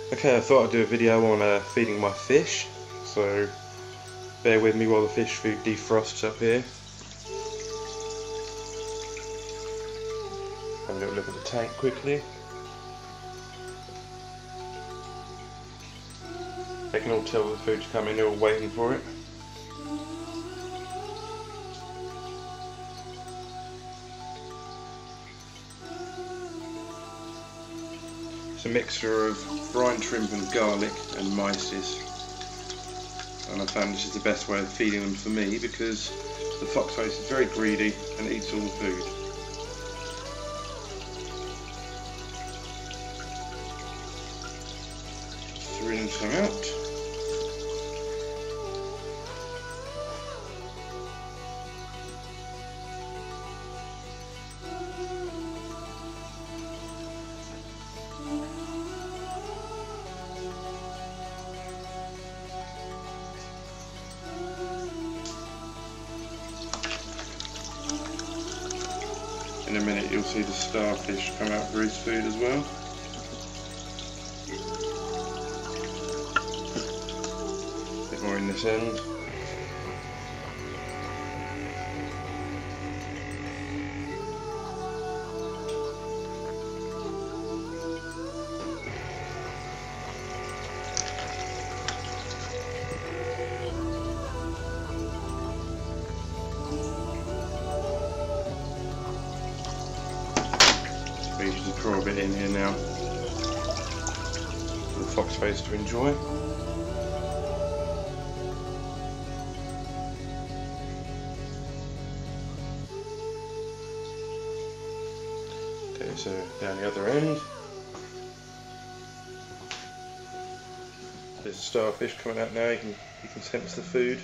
Okay, I thought I'd do a video on feeding my fish, so bear with me while the fish food defrosts up here. Have a little look at the tank quickly. They can all tell the food's coming, they're all waiting for it. It's a mixture of brine shrimp and garlic and mysis, and I found this is the best way of feeding them for me because the foxface is very greedy and eats all the food. Some in and some out. In a minute you'll see the starfish come out for his food as well. A bit more in this end. You just draw a bit in here now for the foxface to enjoy. Okay, so down the other end there's a starfish coming out now. You can sense the food.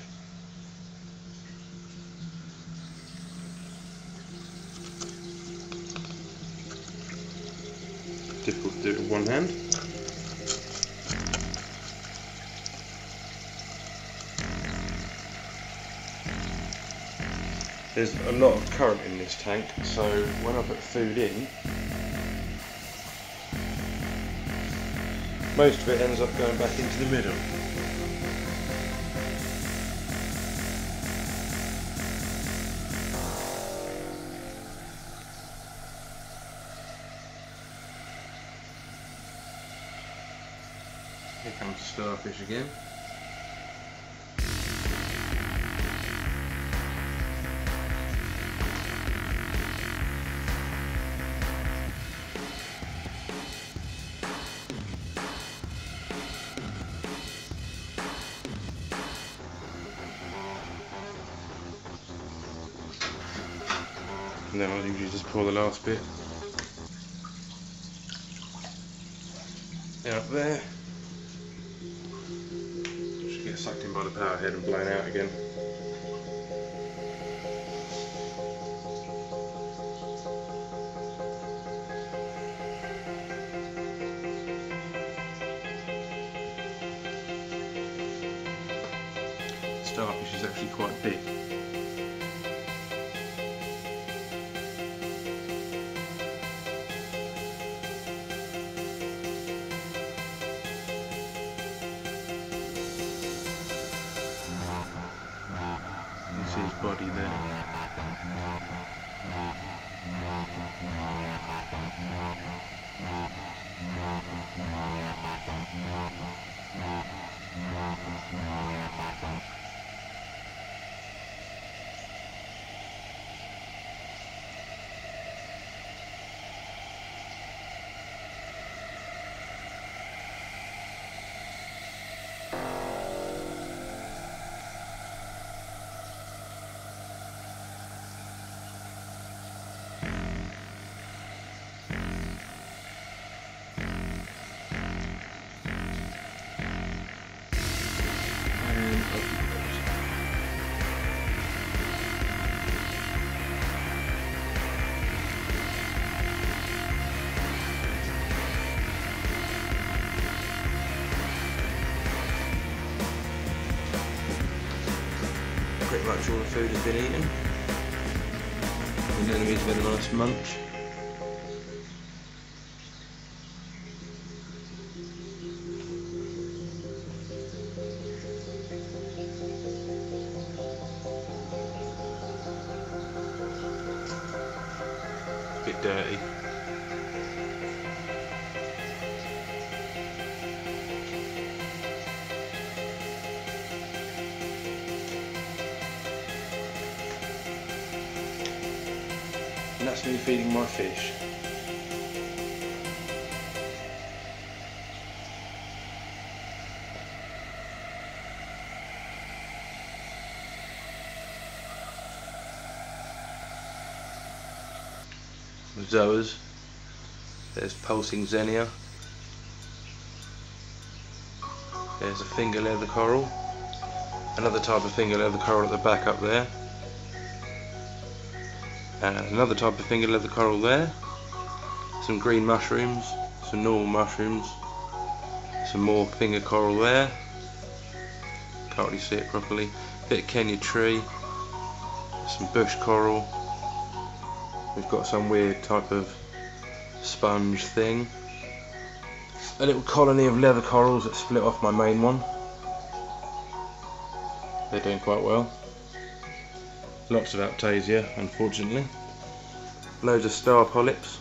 Difficult to do it with one hand. There's a lot of current in this tank, so when I put food in, most of it ends up going back into the middle. Here comes the starfish again. And then I'll usually just pour the last bit out there. Just get sucked in by the power head and blown out again. Starfish is actually quite big. You see his body there. Pretty much all the food has been eaten. And then he's had a nice munch. a bit dirty. And that's me feeding my fish. Zoas. There's pulsing xenia. There's a finger leather coral. Another type of finger leather coral at the back up there. And another type of finger leather coral there. Some green mushrooms, some normal mushrooms, some more finger coral there. Can't really see it properly. Bit of Kenya tree, some bush coral. We've got some weird type of sponge thing. A little colony of leather corals that split off my main one. They're doing quite well. Lots of Aptasia, unfortunately. Loads of star polyps.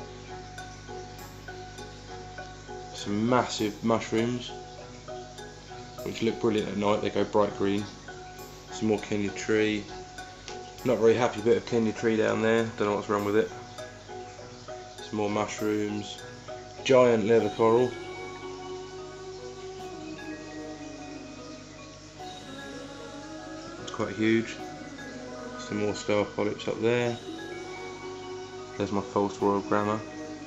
Some massive mushrooms, which look brilliant at night, they go bright green. Some more Kenya tree. Not very happy bit of Kenya tree down there, don't know what's wrong with it. Some more mushrooms. Giant leather coral. It's quite huge. Some more star polyps up there. There's my false royal grammar.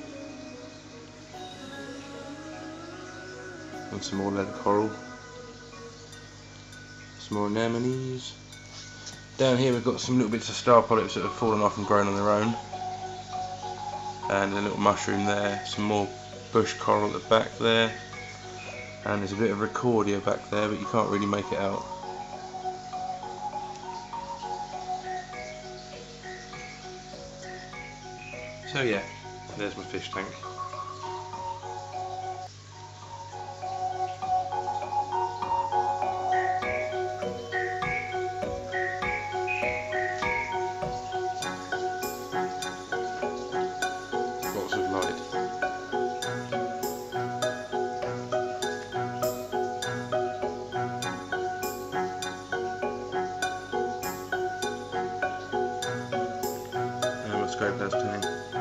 And some more leather coral. Some more anemones. Down here we've got some little bits of star polyps that have fallen off and grown on their own. And a little mushroom there. Some more bush coral at the back there. And there's a bit of Recordia back there, but you can't really make it out. So yeah, there's my fish tank. Lots of light. And let's go past 10.